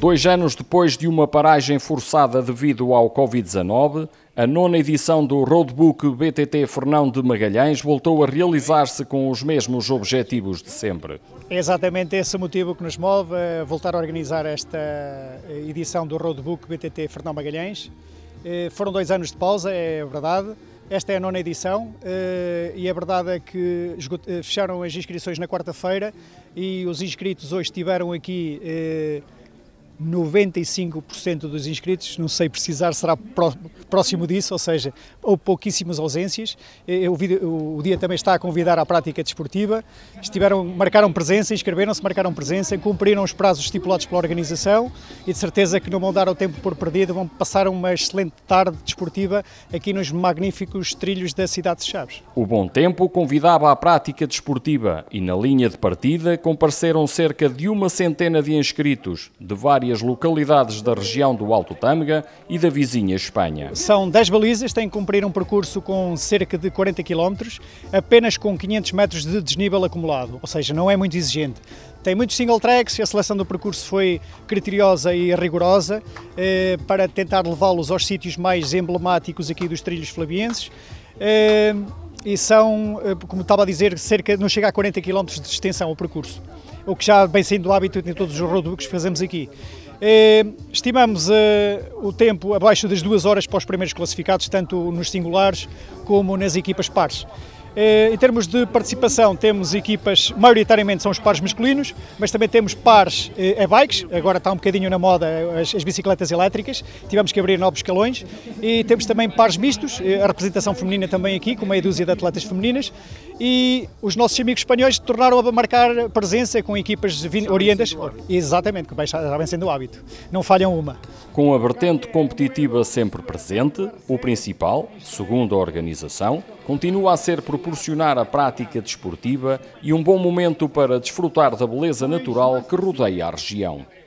2 anos depois de uma paragem forçada devido ao Covid-19, a 9ª edição do Roadbook BTT Fernão de Magalhães voltou a realizar-se com os mesmos objetivos de sempre. É exatamente esse o motivo que nos move a voltar a organizar esta edição do Roadbook BTT Fernão Magalhães. Foram 2 anos de pausa, é verdade. Esta é a 9ª edição e a verdade é que fecharam as inscrições na quarta-feira e os inscritos hoje estiveram aqui 95% dos inscritos, não sei precisar, será próximo disso, ou seja, houve pouquíssimas ausências. O dia também está a convidar à prática desportiva. Marcaram presença, inscreveram-se, marcaram presença, cumpriram os prazos estipulados pela organização e de certeza que não vão dar o tempo por perdido, vão passar uma excelente tarde desportiva aqui nos magníficos trilhos da cidade de Chaves. O bom tempo convidava à prática desportiva e na linha de partida compareceram cerca de 100 de inscritos de várias localidades da região do Alto Tâmega e da vizinha Espanha. São 10 balizas, têm que cumprir um percurso com cerca de 40 km, apenas com 500 metros de desnível acumulado, ou seja, não é muito exigente. Tem muitos single tracks, a seleção do percurso foi criteriosa e rigorosa para tentar levá-los aos sítios mais emblemáticos aqui dos trilhos flavienses. E são, como estava a dizer, não chega a 40 km de extensão o percurso, o que já vem sendo hábito em todos os roadbooks que fazemos aqui. Estimamos o tempo abaixo das 2 horas para os primeiros classificados, tanto nos singulares como nas equipas pares. Em termos de participação, temos equipas, maioritariamente são os pares masculinos, mas também temos pares e-bikes, agora está um bocadinho na moda as bicicletas elétricas, tivemos que abrir novos escalões, e temos também pares mistos, a representação feminina também aqui, com meia dúzia de atletas femininas, e os nossos amigos espanhóis tornaram a marcar presença com equipas oriendas, exatamente, que já vem sendo o hábito, não falham uma. Com a vertente competitiva sempre presente, o principal, segundo a organização, continua a ser proporcionar a prática desportiva e um bom momento para desfrutar da beleza natural que rodeia a região.